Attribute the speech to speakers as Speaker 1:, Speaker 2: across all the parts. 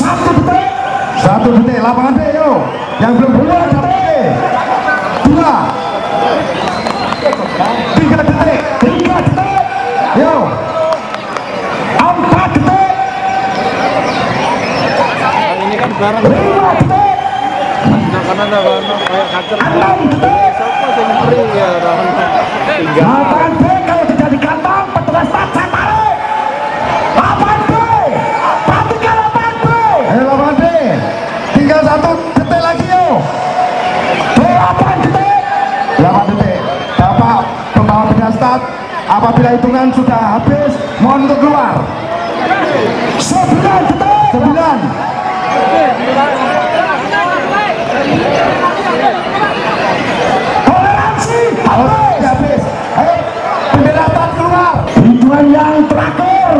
Speaker 1: 1 detik, lapangan B, yo. Yang belum keluar detik. 2 3 detik, 3 detik, yo. 4 detik.
Speaker 2: Ini kan barang
Speaker 1: 5 detik.
Speaker 2: karena ada kayak kacer
Speaker 1: 6 detik.
Speaker 2: siapa yang beri ya
Speaker 1: Lapangan B kalau tidak dikantong, petugas start saya tarik. Lapangan B, pastikan lapangan B. Ayo lapangan B, tinggal 1 detik lagi yo. 8 detik. 8 detik. Bapak pembawa benda start, apabila hitungan sudah habis, mohon untuk keluar. 9 detik. 9. Toleransi habis. Ayo bendera start keluar. Hitungan yang terakhir.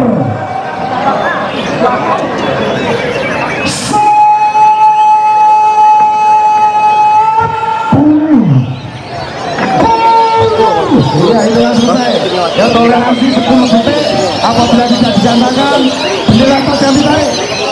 Speaker 1: Ya, itu yang selesai. Ya, toleransi 10 detik. Apabila tidak dijantakan, bendera start yang ditarik.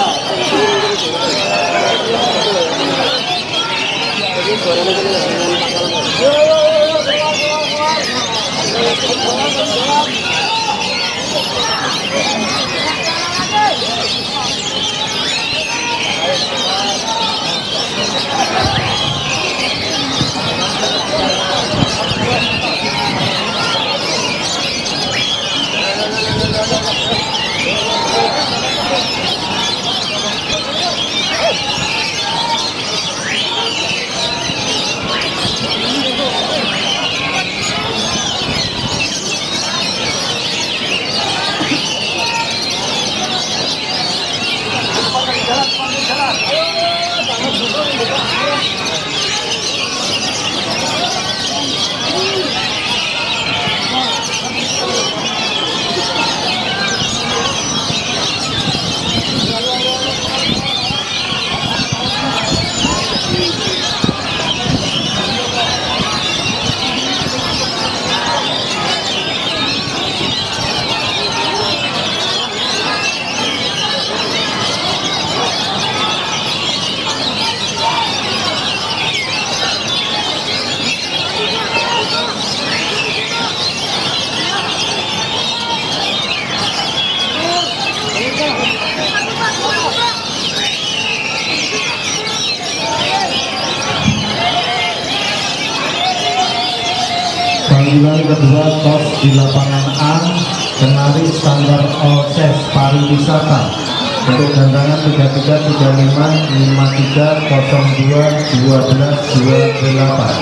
Speaker 3: Panggilan kedua tos di lapangan A, Kenari Standar All-Ses Pariwisata untuk gantangan 33 35 53 02 12 28.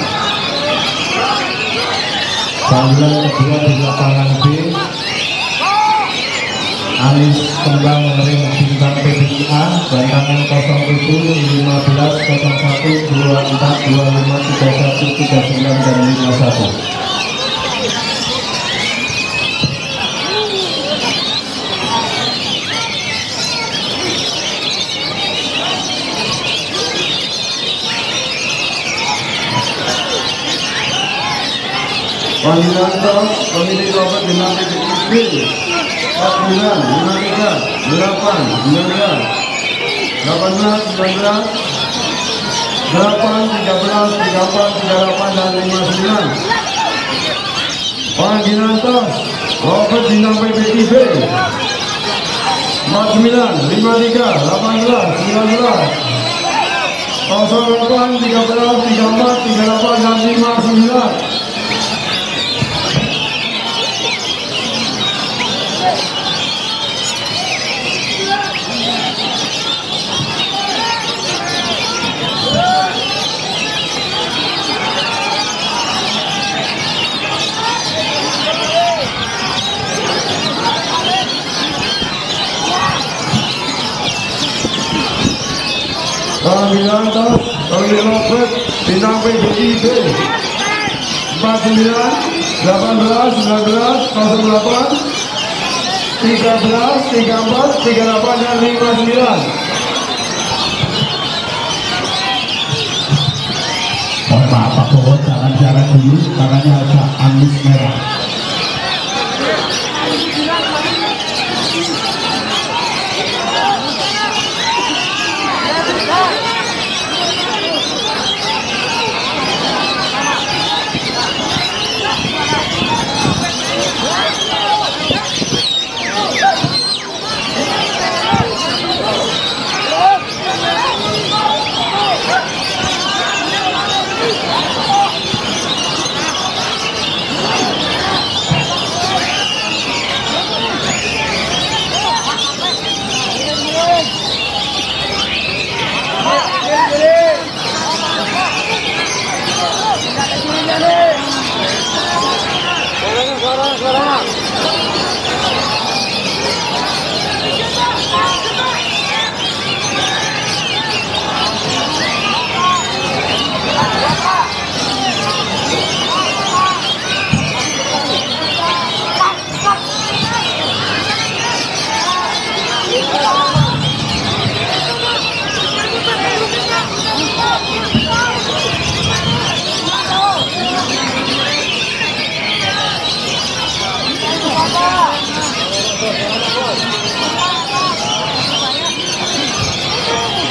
Speaker 3: Panggilan kedua di lapangan B, Anis Kembang Ring Bintang PBIA gantangan 07 15 01 24 25 31 39 dan 51.
Speaker 4: Panggilan tos pemilik loket dengan PBIB 49 53 8 19 18 19 8 13 34 38 dan 59. Panggilan tos loket bintang PBIB 49 53 18 19 08 13 34 38 dan 59. Panggilan tos pemilik loket bintang PBIB 49 18 19 08 13 34 38 dan 59.
Speaker 1: Mohon maaf Pak Bowo, jangan jarak dulu, tangannya agak anis merah.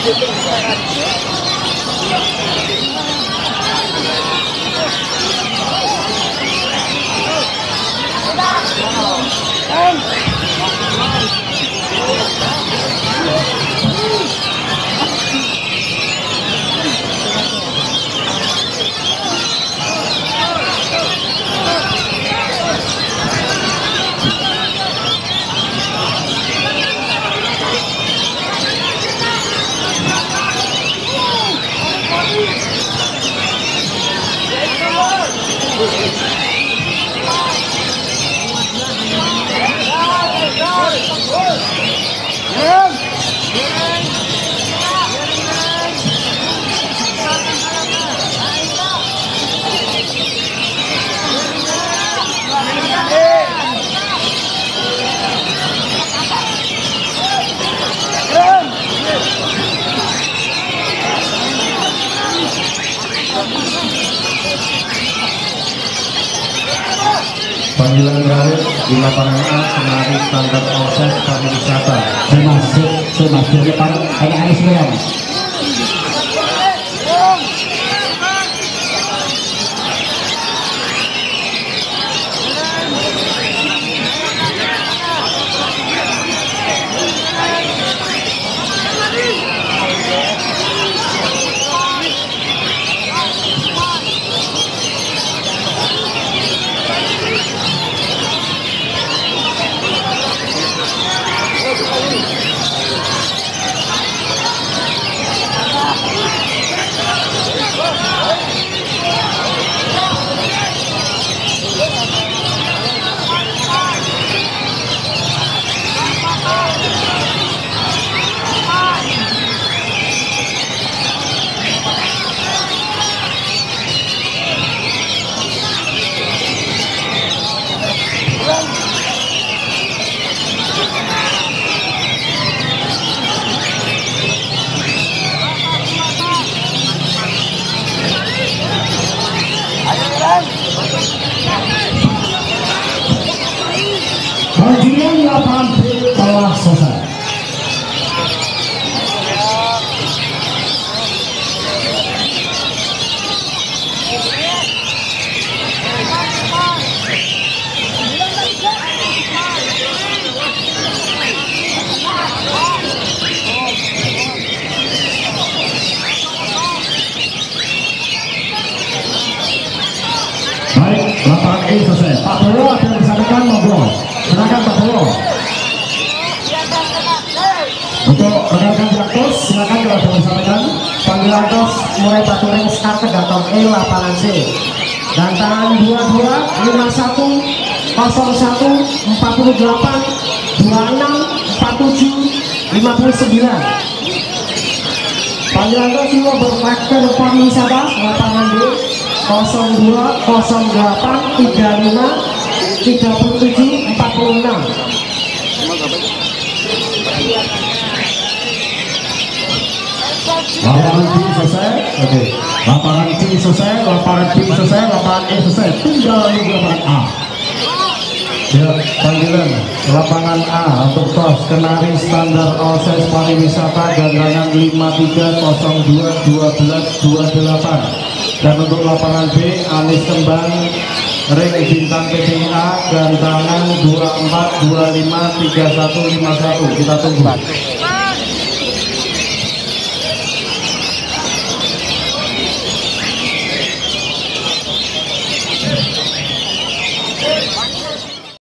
Speaker 3: Panggilan terakhir di lapangan A, Senari Standar Proses Pariwisata.
Speaker 1: Masuk depan kayak Anies Medan. Pertandingan lapangan B telah selesai. Baik, lapangan E selesai. Pak Bowo ada yang disampaikan, monggo. Silakan Pak Bowo. Untuk rekan-rekan direktur, silakan kalau ada yang disampaikan. Panggilan tos mulai batu ring start tergantung E lapangan C. Dan tangan 22 51 01 48 26 47 59. Panggilan tos semua berfaktor pariwisata lapangan D 02 08 35 37 46. Lapangan B selesai. Oke. Lapangan C selesai, lapangan B selesai, lapangan E selesai. Tinggal di lapangan A.
Speaker 3: Ya, panggilan lapangan A untuk tos Kenari Standar Proses Pariwisata gantangan 53021228. Dan untuk lapangan B Anis Kembang Ring Bintang PPA gantangan 24253151. Kita tunggu.